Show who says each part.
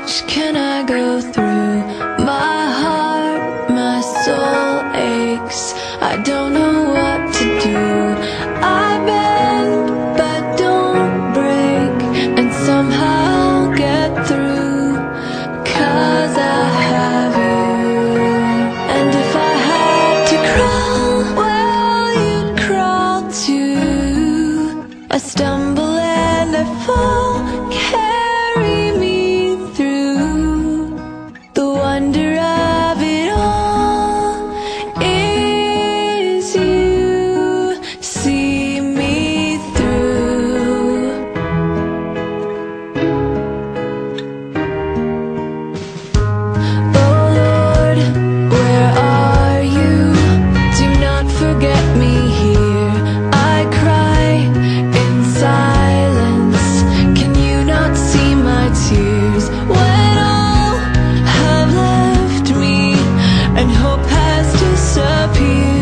Speaker 1: much can I go through? My heart, my soul aches. I don't know what to do. I bend but don't break, and somehow get through, 'cause I have you. And if I had to crawl, well, you'd crawl too. I stumble and I fall, carry me through. The wonder of it all is you see me through. Oh Lord, where are you? Do not forget me here. I cry in silence. Can you not see my tears? When all have left me and hope has disappeared,